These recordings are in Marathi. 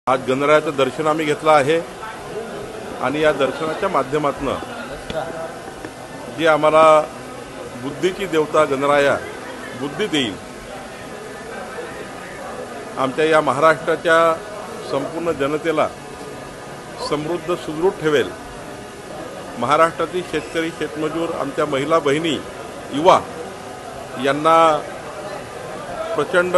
आज गणरायाचं दर्शन आम्ही घेतलं आहे आणि या दर्शनाच्या माध्यमातून जी आम्हाला बुद्धीची देवता गणराया बुद्धी देईल, आमच्या या महाराष्ट्राच्या संपूर्ण जनतेला समृद्ध सुदृढ ठेवेल। महाराष्ट्रातील शेतकरी शेतमजूर आमच्या महिला बहिणी युवा यांना प्रचंड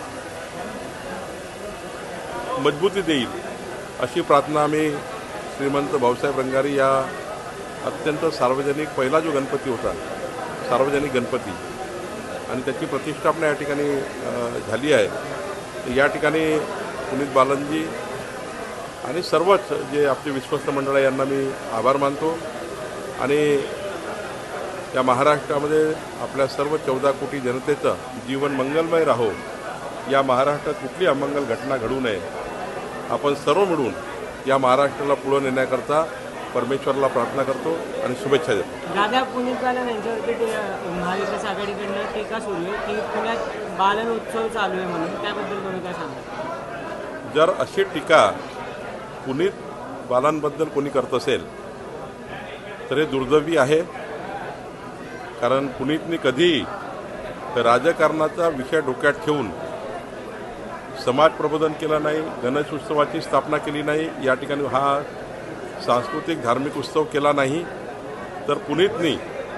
मजबूती देईल अशी प्रार्थना आम्ही श्रीमंत भाऊसाहेब रंगारी या अत्यंत सार्वजनिक पहिला जो गणपती होता सार्वजनिक गणपती आणि त्याची प्रतिष्ठापना या ठिकाणी झाली आहे। या ठिकाणी पुनीत बालनजी आणि सर्वच जे आपले विश्वस्त मंडळ आहे यांना मी आभार मानतो आणि या महाराष्ट्रामध्ये आपल्या सर्व 14 कोटी जनतेचं जीवन मंगलमय राहो, या महाराष्ट्रात कुठली अमंगल घटना घडू नये, आपण सर्व मिळून या महाराष्ट्राला पुढे नेण्याकरता परमेश्वरला प्रार्थना करतो आणि शुभेच्छा देतो। दादा, पुण्यात बालन यांच्यावरती महाविकास आघाडीकडनं टीका सुरू आहे की पुण्यात बालन उत्सव चालू आहे म्हणून, त्याबद्दल तुम्ही काय सांगा? जर अशी टीका पुनीत बालांबद्दल कोणी करत असेल तर हे दुर्दैवी आहे, कारण पुनीतनी कधी राजकारणाचा विषय डोक्यात ठेवून समाज प्रबोधन केलं नाही, गणेश उत्सवाची स्थापना केली नाही, या ठिकाणी हा सांस्कृतिक धार्मिक उत्सव केला नाही। तर पुनीतनी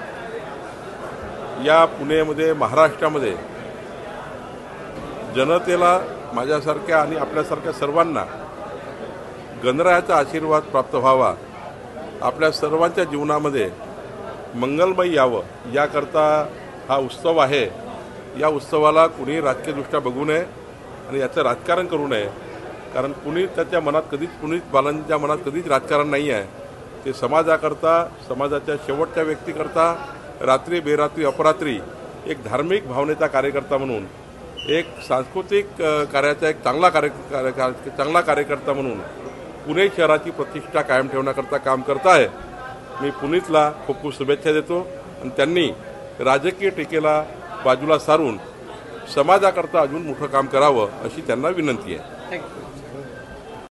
या पुण्यामध्ये महाराष्ट्रामध्ये जनतेला माझ्यासारख्या आणि आपल्यासारख्या सर्वांना गणरायाचा आशीर्वाद प्राप्त व्हावा, आपल्या सर्वांच्या जीवनामध्ये मंगलमय यावं याकरता हा उत्सव आहे। या उत्सवाला कुणी राजकीयदृष्ट्या बघू नये आणि याचं राजकारण करू नये, कारण पुनीत त्याच्या मनात कधीच पुनीत बालांच्या मनात कधीच राजकारण नाही आहे। ते समाजाकरता, समाजाच्या शेवटच्या व्यक्तीकरता रात्री बेरात्री अपरात्री एक धार्मिक भावनेचा कार्यकर्ता म्हणून, एक सांस्कृतिक कार्याचा एक चांगला कार्यकर्ता म्हणून पुणे शहराची प्रतिष्ठा कायम ठेवण्याकरता काम करत आहे। मी पुनीतला खूप खूप शुभेच्छा देतो आणि त्यांनी राजकीय टीकेला बाजूला सारून समाजाकरता अजून मोठं काम करावं अशी त्यांना विनंती आहे।